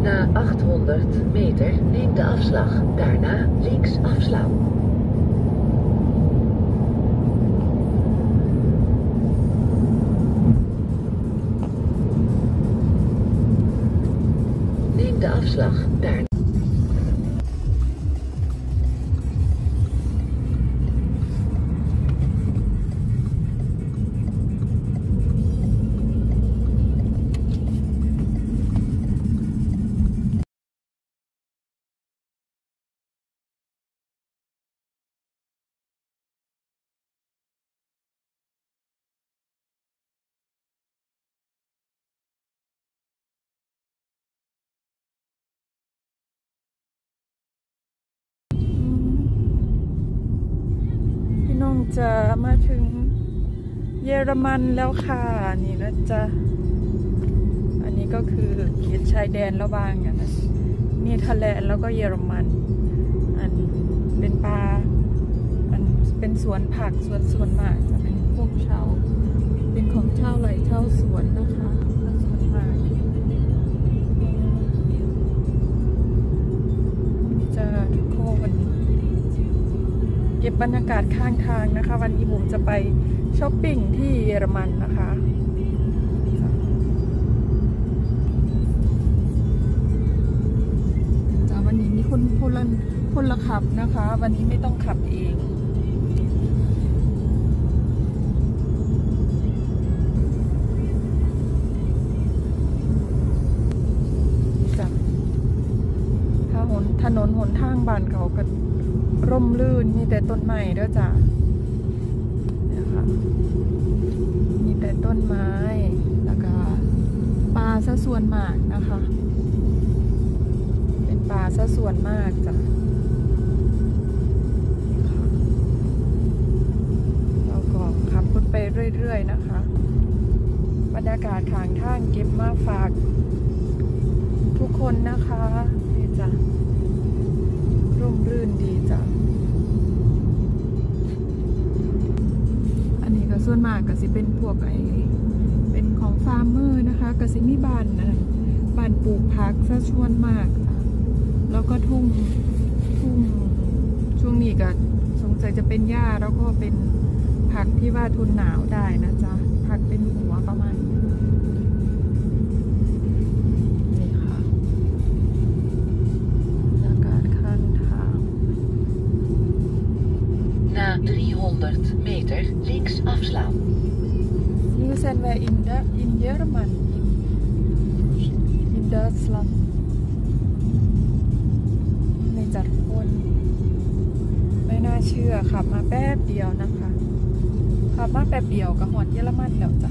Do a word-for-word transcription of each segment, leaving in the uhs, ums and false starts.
Na achthonderd meter neem de afslag. Daarna links afslaan. Neem de afslag. Daarna. จะมาถึงเยอรมันแล้วค่ะนี่นะจ๊ะอันนี้ก็คือเขตชายแดนระหว่างกันนะเนเธอร์แลนด์แล้วก็เยอรมันอันเป็นป่าอันเป็นสวนผักสวนสวนมากจะเป็นพวกชาวเป็นของชาวไร่ชาวสวนนะคะสวนมากจะทุกคนเก็บบรรยากาศข้างทางนะคะวันนี้บุ๋มจะไปช้อปปิ้งที่เยอรมันนะคะจ้าวันนี้มีคนพลพลขับนะคะวันนี้ไม่ต้องขับเองจ้าถ้าหนถนนหนทางบ้านเขาก็ร่มรื่นมีแต่ต้นไม้ด้วยจ้ะเนี่ยค่ะมีแต่ต้นไม้แล้วก็ป่าซะส่วนมากนะคะเป็นป่าซะส่วนมากจ้ะนี่ค่ะเราก็ขับรถไปเรื่อยๆนะคะบรรยากาศข้างทางเก็บมาฝากทุกคนนะคะนี่จ้ะร่มรื่นดีจ้ะอันนี้ก็ส่วนมากก็สิเป็นพวกไอเป็นของฟาร์มเมอร์นะคะก็สิมีบ้านนะบ้านปลูกผักซะส่วนมากจ้ะแล้วก็ทุ่งทุ่งช่วงนี้ก็สงสัยจะเป็นหญ้าแล้วก็เป็นผักที่ว่าทนหนาวได้นะจ๊ะผักเป็นหัวประมาณนี้ Na driehonderd meter links afslaan. Nu zijn wij in, de, in German, in, in Duitsland. ในจัดคนไม่น่าเชื่อขับมาแป๊บเดียวนะคะขับมาแป๊บเดียวกับหอดเยอรมันแล้วจ้ะ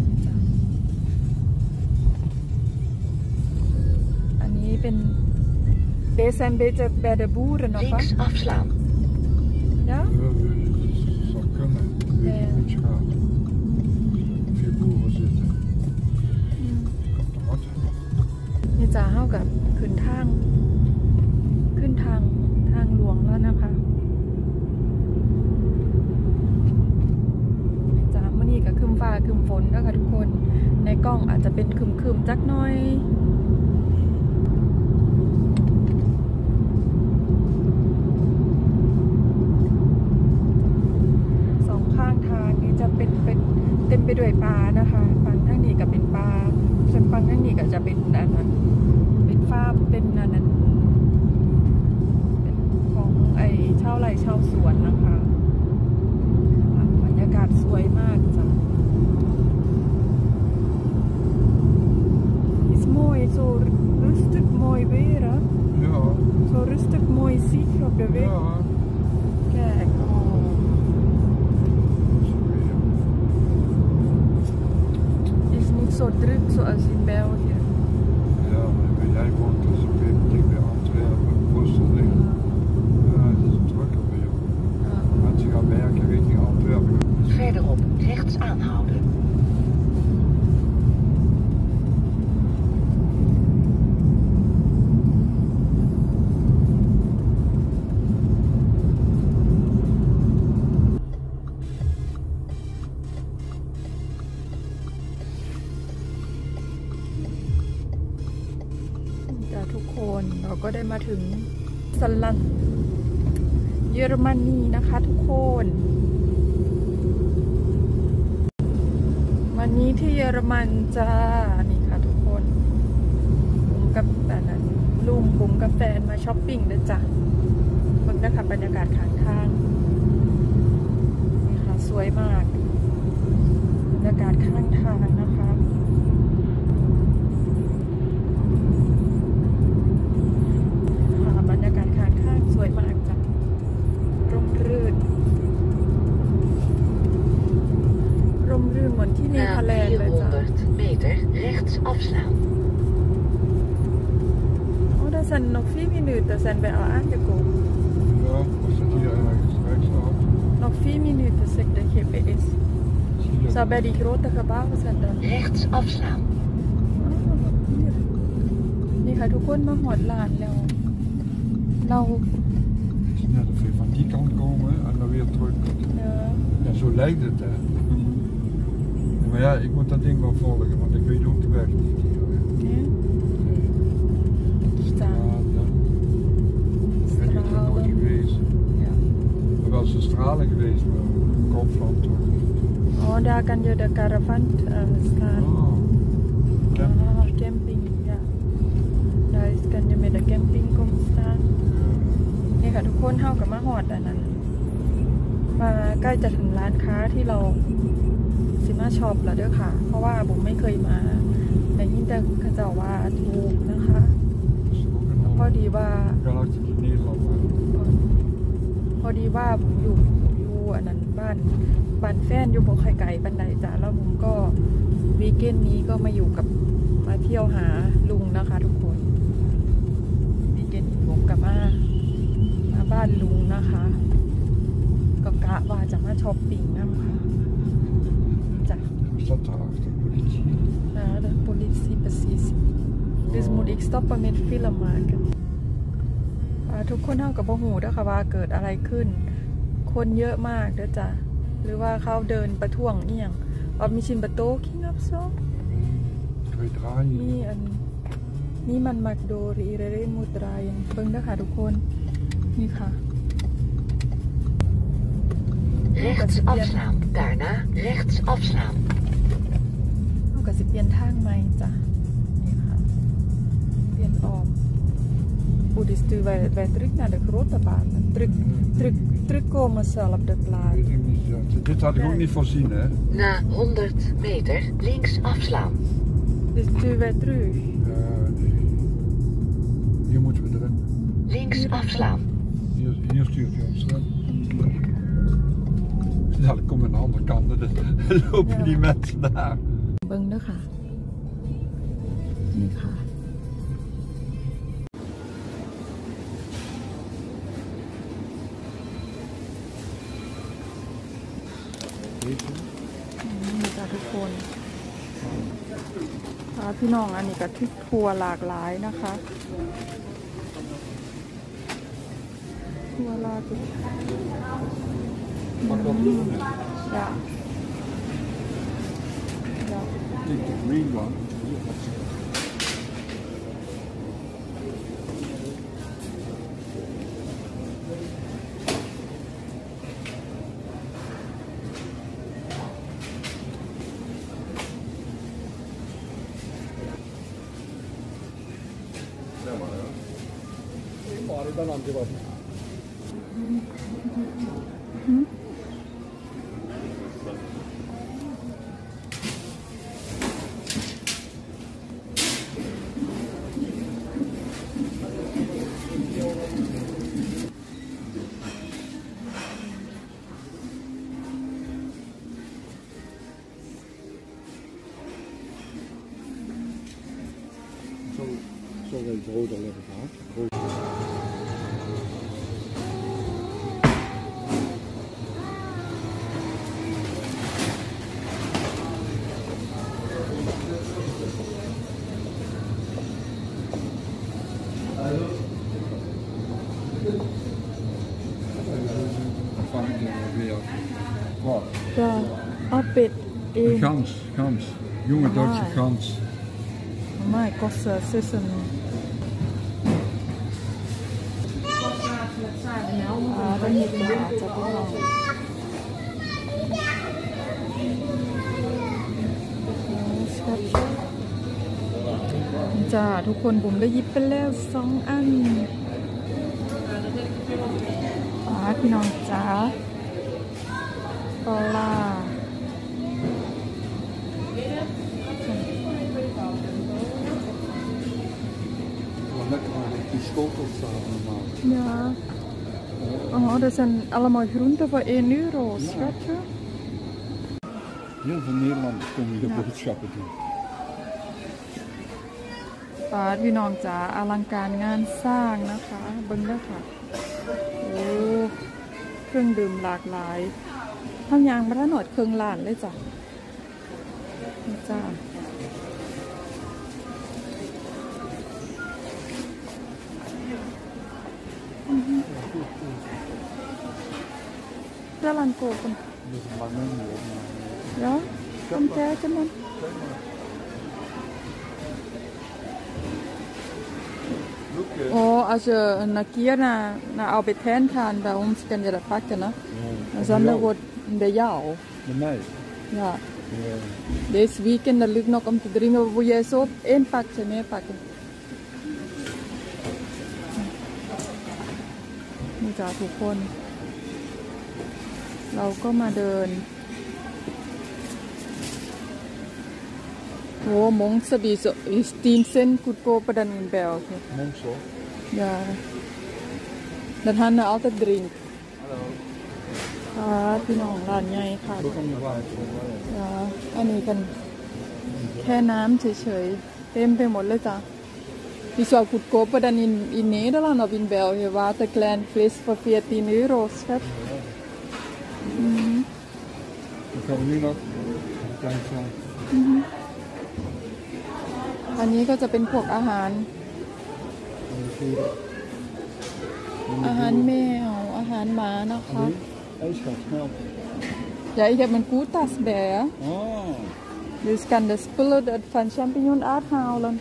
อันนี้เป็นเบสแอนเบจเบเดบูร์นะคะ Links afslaan. Ja? Zou kunnen. Ik weet niet hoe het gaat. Veel boeren zitten. Komt er wat? นี่จะเข้ากับขึ้นทางขึ้นทางทางหลวงแล้วนะคะนี่จะเมื่อนี้กับคืมฟ้าคืมฝนนะคะทุกคนในกล้องอาจจะเป็นคืมคืมจักหน่อยจะเป็นเป็นเต็มไปด้วยปลานะคะฝั่งทางนี้ก็เป็นปลาส่วนฝั่งทางนี้ก็จะเป็นอันนั้นเป็นฟาร์มเป็นอันนั้นเป็นของไอ้ชาวไร่ชาวสวนนะคะบรรยากาศสวยมากจ้ะ It's mooi จ้ะทุกคนเราก็ได้มาถึงสลันเยอรมนีนะคะทุกคนวันนี้ที่เยอรมันจ้านี่ค่ะทุกคนผมกับแบบนั้นลุงผมกับแฟนมาช้อปปิ้งด้วยจ้ะเบิ่งนะคะบรรยากาศข้างทางนี่ค่ะสวยมากบรรยากาศข้างทางนะคะบรรยากาศข้างทางสวยมากจ้ะร่มรื่นร่มรื่นเหมือนที่เนเธอร์แลนด์เลยจ้ะ vierhonderd meter rechts afslaan. Oh, dat zijn nog vier minuten zijn wij al aangekomen. Ja, we zitten hier ergens rechtsaf. Nog vier minuten zegt de G P S. Zou bij die grote gebouwen zijn dan? Rechts afslaan. Oh, hier. นี่ค่ะทุกคนมาหอดลานแล้วเรา Het is net of je van die kant komen en dan weer terug. Ja. Ja, zo lijkt het hè. Maar ja, ik moet dat ding wel volgen, want ik weet ook de weg niet hier. Nee? Nee. De straten. Ik ben hier nog nooit geweest. Ja. Ik ben wel eens in Stralen geweest, maar Kopland toch niet. Oh, daar kan je de caravan uh, staan. Oh. Camping. Ah, camping, ja. Daar is, kan je met de camping komen staan. นี่ค่ะทุกคนเท่ากับมาหอดอันนั้นมาใกล้จะถึงร้านค้าที่เราซิมาช็อปแล้วเด้อค่ะเพราะว่าผมไม่เคยมาแต่ยิ่งแต่เขาจะว่าถูกนะคะพอดีว่า พอดีว่าผมอยู่ผมอยู่อันนั้นบ้านบ้านแฟนอยู่บ่ค่อยไกลบันไดจ้ะแล้วผมก็วีเกนนี้ก็มาอยู่กับมาเที่ยวหาลุงนะคะทุกคนวีเกนนี้ผมกับมามาบ้านลุงนะคะก็กะว่าจะมาช้อปปิ้งนะคะจ้ะ Staat daarachter, politie. Ja, de politie precies. Dus moet ik stoppen met film maken. ทุกคนเท่ากับบ่ฮู้เด้อค่ะว่าเกิดอะไรขึ้นคนเยอะมากเด้อจ้ะหรือว่าเขาเดินประท้วงอีหยังเอามีชินประโตคิงอัพโซมีอันนี่มันมักโดรีเรเรมูตรายเบิ่งเด้อค่ะทุกคนนี่ค่ะ Rechts afslaan. Daarna rechts afslaan. เอาก็สิเปลี่ยนทางใหม่จ้ะนี่ค่ะเปลี่ยนออกHoe is het wij, wij terug naar de grote baan? Terug, terug, terugkomen zelf de plaats. Weet ik niet, ja. Dit had ik ook niet voorzien, hè? Na honderd meter links afslaan. Dus sturen wij terug? Ja, nee. Hier moeten we erin. Links afslaan. Hier, hier stuurt hij ons erin. Ja, dan komen we aan de andere kant. Dan lopen ja. Die mensen daar. เบิ่งเด้อค่ะนี่ค่ะนี่จ้ะทุกคนพี่น้องอันนี้ก็ที่ทัวร์หลากหลายนะคะทัวร์หลากหลายอย่าอย่า The green one. Dan aan wat. Zo, zo het rood al even gehad. Ja, appet. Een gans, gans. Jonge Duitse gans. Maar kost zussen. อ่าต้องมีปลาจะพี่น้องจ้าทุกคนบุ๋มได้ยิบไปแล้วสองอันอ่าพี่น้องจ้าปลา Die schotels staan normaal. Ja. Oh, dat zijn allemaal groenten voor één euro, schatje. Heel veel Nederlanders komen hier boodschappen doen. ป้าพี่น้องจ๋าอลังการงานสร้างนะคะเบิ้งได้ค่ะโอ้เครื่องดื่มหลากหลายทั้งยางมาถนดเครื่องล้านเลยจ้ะนี่จ้าเจ้าลันโกกัน Dat is maar mijn woord. Ja, kom kijken man. Oh, als je een keer naar, naar Albert Heijn gaat, bij ons kan je dat pakken, hè? En dan wordt bij jou. Bij mij? Ja. Ja. Deze weekend dat lukt nog om te drinken, wil jij zo één pakje meepakken. นี่จ้าทุกคนเราก็มาเดินโอ้มงสบีสสตีนเซนกุดโกประดันอินเบลค่ะ Monksel? Ja. Dat gaan we altijd drinken. Hallo. ค่ะพี่น้องร้านใหญ่ค่ะ Dat kan niet waar voor mij. ja อันนี้กันแค่น้ำเฉยๆเต็มไปหมดเลยจ้ะDie zou goedkoper dan in, in Nederland of in België. Waterklein vis voor veertien euro, schat. Mm-hmm. Dan gaan we nu nog een klein staan. อันนี้ก็จะเป็นพวกอาหาร อาหารแมวอาหารหมานะคะ IJsgat, melk. Ja, ik heb een koeltas bij, hè. Oh. Dus ik kan de spullen van champignon uithalen.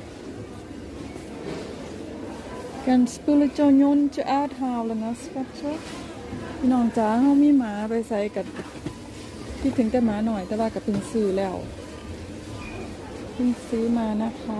Ik kan spullen champignon uithalen, hè, schatje. พี่น้องจ๋าเขามีหมาไปใส่กับคิดถึงแต่หมาหน่อยแต่ว่ากับเพิ่งซื้อแล้วเพิ่งซื้อมานะคะ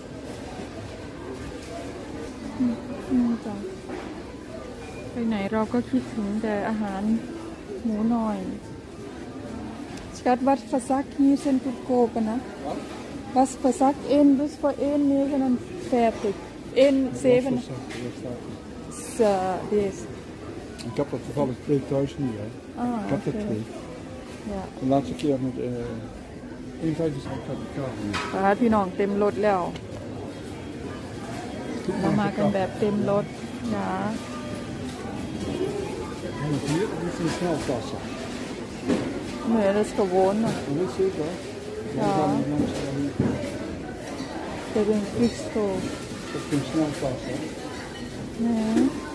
นี่จ้ะไปไหนเราก็คิดถึงแต่อาหารหมูหน่อยSchat, wat verzak hier zijn goedkoper, hè? Wat verzak één bus voor één negenenvijftig. één zeven. Zo, deze. Ik heb dat toevallig twee thuis nu, hè. Ah, ik heb er okay. twee. Ja. De laatste keer met uh, één vijfenzestig heb ik elkaar nu. ป้าพี่น้องเต็มรถแล้วเรามากันแบบเต็มรถนะ En hier is een sneltassen. Nee, dat is gewoon. Dat is zeker. Ja. Dan gaan we langs hier. Dat is een vliegstoel. Dat is een sneltas, hè. Nee.